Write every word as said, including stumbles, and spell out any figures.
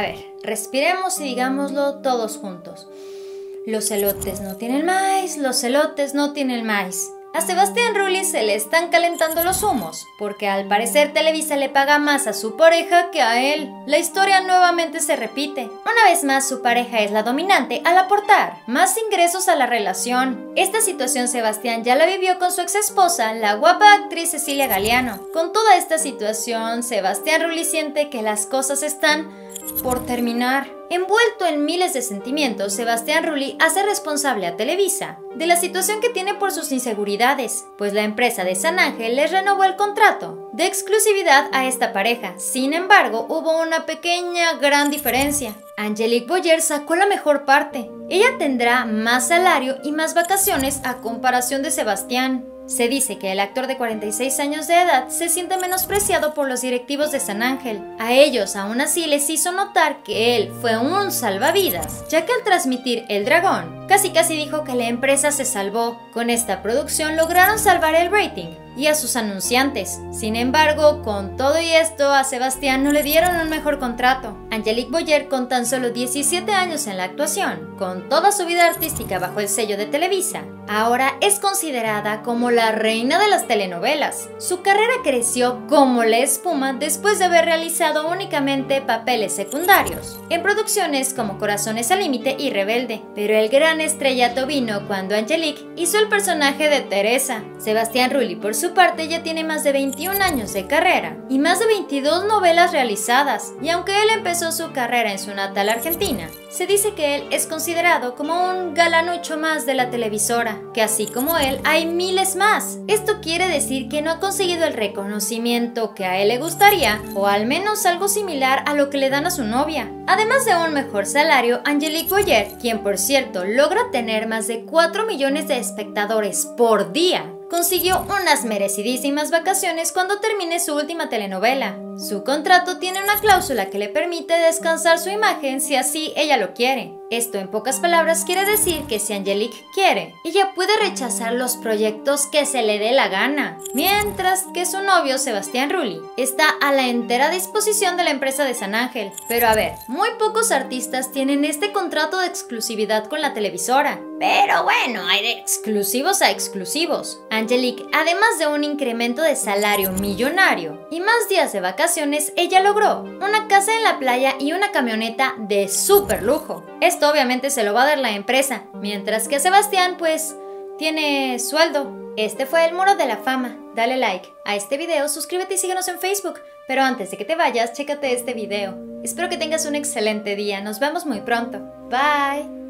ver, respiremos y digámoslo todos juntos. Los elotes no tienen maíz, los elotes no tienen maíz. A Sebastián Rulli se le están calentando los humos, porque al parecer Televisa le paga más a su pareja que a él. La historia nuevamente se repite. Una vez más su pareja es la dominante al aportar más ingresos a la relación. Esta situación Sebastián ya la vivió con su ex esposa, la guapa actriz Cecilia Galeano. Con toda esta situación, Sebastián Rulli siente que las cosas están por terminar. Envuelto en miles de sentimientos, Sebastián Rulli hace responsable a Televisa de la situación que tiene por sus inseguridades, pues la empresa de San Ángel les renovó el contrato de exclusividad a esta pareja. Sin embargo, hubo una pequeña gran diferencia. Angelique Boyer sacó la mejor parte. Ella tendrá más salario y más vacaciones a comparación de Sebastián. Se dice que el actor de cuarenta y seis años de edad se siente menospreciado por los directivos de San Ángel. A ellos aún así les hizo notar que él fue un salvavidas, ya que al transmitir El Dragón, casi casi dijo que la empresa se salvó. Con esta producción lograron salvar el rating y a sus anunciantes. Sin embargo, con todo y esto, a Sebastián no le dieron un mejor contrato. Angelique Boyer, con tan solo diecisiete años en la actuación, con toda su vida artística bajo el sello de Televisa, ahora es considerada como la reina de las telenovelas. Su carrera creció como la espuma después de haber realizado únicamente papeles secundarios en producciones como Corazones al Límite y Rebelde, pero el gran estrellato vino cuando Angelique hizo el personaje de Teresa. Sebastián Rulli, por su parte, ya tiene más de veintiún años de carrera y más de veintidós novelas realizadas, y aunque él empezó su carrera en su natal Argentina, se dice que él es considerado como un galanucho más de la televisora, que así como él hay miles más. Esto quiere decir que no ha conseguido el reconocimiento que a él le gustaría, o al menos algo similar a lo que le dan a su novia. Además de un mejor salario, Angelique Boyer, quien por cierto logra tener más de cuatro millones de espectadores por día, consiguió unas merecidísimas vacaciones cuando termine su última telenovela. Su contrato tiene una cláusula que le permite descansar su imagen si así ella lo quiere. Esto, en pocas palabras, quiere decir que si Angelique quiere, ella puede rechazar los proyectos que se le dé la gana, mientras que su novio, Sebastián Rulli, está a la entera disposición de la empresa de San Ángel. Pero a ver, muy pocos artistas tienen este contrato de exclusividad con la televisora. Pero bueno, hay de exclusivos a exclusivos. Angelique, además de un incremento de salario millonario y más días de vacaciones, ella logró una casa en la playa y una camioneta de súper lujo. Esto obviamente se lo va a dar la empresa, mientras que Sebastián pues tiene sueldo. Este fue el Muro de la Fama. Dale like a este video, suscríbete y síguenos en Facebook. Pero antes de que te vayas, chécate este video. Espero que tengas un excelente día. Nos vemos muy pronto. Bye.